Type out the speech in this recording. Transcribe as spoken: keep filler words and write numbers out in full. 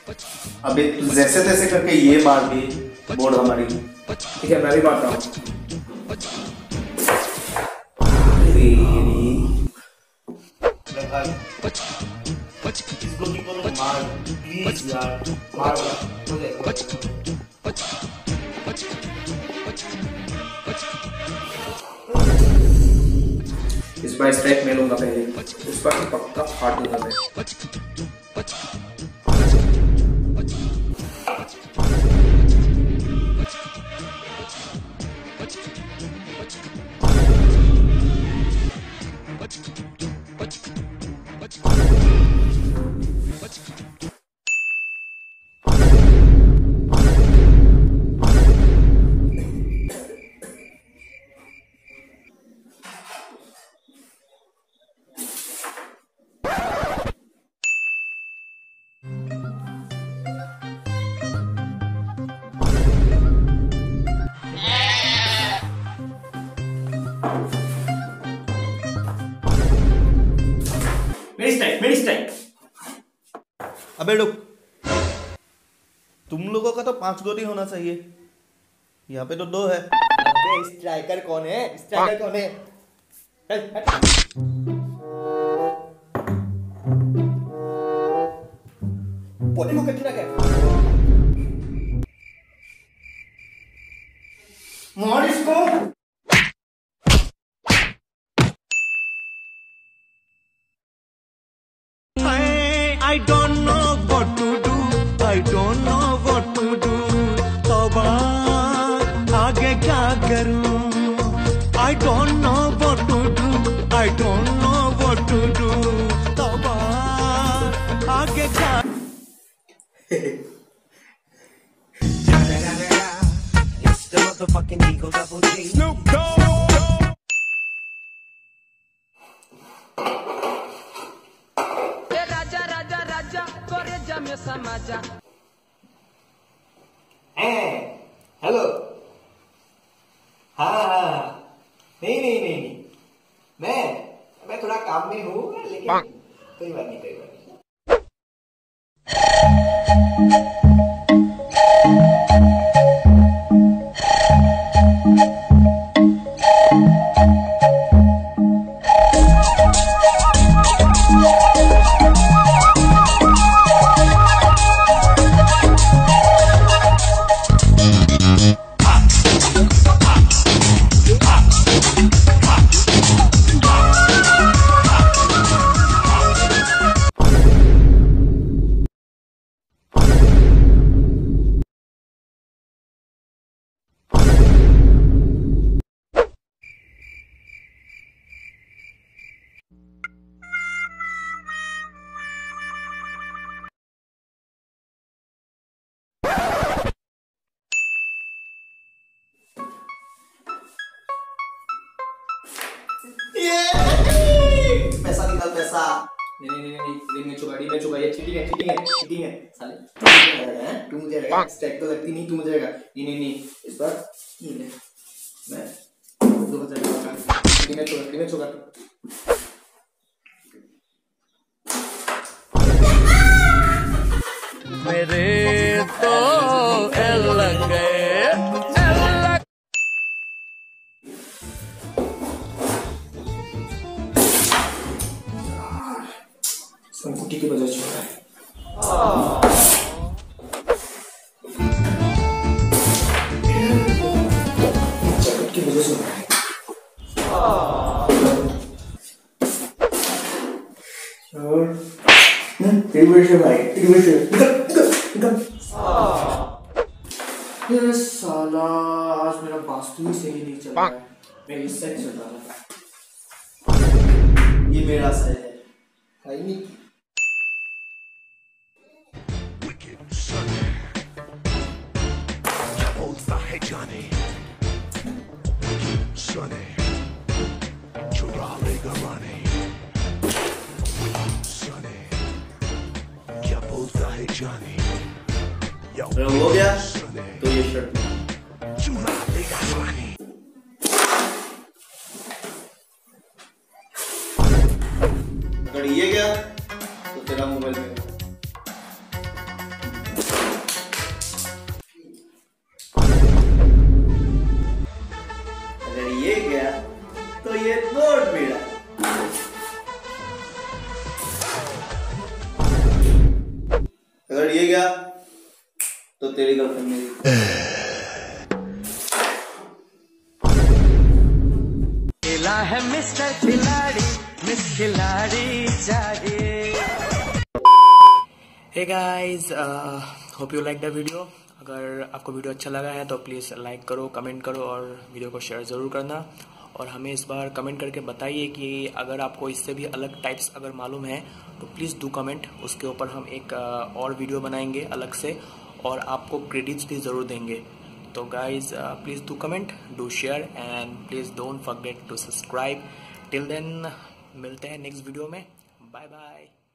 अबे तू जैसे तैसे करके ये मार दी बोर्ड हमारी। ठीक है मैं भी मारता हूँ। मार प्लीज यार, मार इस बार स्ट्राइक मैं लूंगा पहले, इस बार पक्का फाड़ दूंगा मैं। मेरी स्ट्राइक, मेरी स्ट्राइक। अबे रुक, तुम लोगों का तो पांच गोली होना चाहिए, यहाँ पे तो दो है। अबे स्ट्राइकर कौन है? स्ट्राइकर कौन है? पोटी को कितना क्या? मार इसको। I don't know what to do. I don't know what to do. तौबा आगे क्या करूं? I don't know what to do. I don't know what to do. तौबा आगे क्या? It's the motherfucking Eagle Double G. Snoop Dogg. समाजा hello. हाँ हाँ नहीं नहीं नहीं नहीं मैं मैं थोड़ा काम में हूँ, लेकिन कोई बात नहीं, कोई बात नहीं। पैसा निकाल पैसा। नहीं नहीं नहीं नहीं रिंग में चुका, रिंग में चुका, ये चीटिंग है, चीटिंग है, चीटिंग है साले। तू मुझे रहेगा, हैं? तू मुझे रहेगा, स्टैक तो लगती नहीं, तू मुझे रहेगा। नहीं नहीं नहीं इस बार ये ले, मैं दो हजार का रिंग में चुका, रिंग में चुका। मेरे तो एल लग गए। संकुटी की वजह से हो रहा है। जगत की वजह से हो रहा है। भाई ये साला आज मेरा वास्तु ही सही नहीं चल रहा है, मैं इस साइड चल रहा था। ये मेरा सही है भाई नहीं Johnny, Sonny, चुरा लेगा रानी, Sonny, क्या बोलता है Johnny? हो गया तो ये शर्ट चुरा लेगा रानी। अगर ये गया तो तेरा मोबाइल में ये क्या तो तेरी गर्लफ्रेंड मेरी। खिला है मिस्टर खिलाड़ी, मिस खिलाड़ी चाहिए। Hey guys, hope you like the video. अगर आपको वीडियो अच्छा लगा है तो प्लीज़ लाइक करो, कमेंट करो और वीडियो को शेयर ज़रूर करना। और हमें इस बार कमेंट करके बताइए कि अगर आपको इससे भी अलग टाइप्स अगर मालूम है तो प्लीज़ डू कमेंट। उसके ऊपर हम एक uh, और वीडियो बनाएंगे अलग से और आपको क्रेडिट्स भी ज़रूर देंगे। तो guys, please do comment, do share and please don't forget to subscribe. Till then मिलते हैं नेक्स्ट वीडियो में। Bye bye.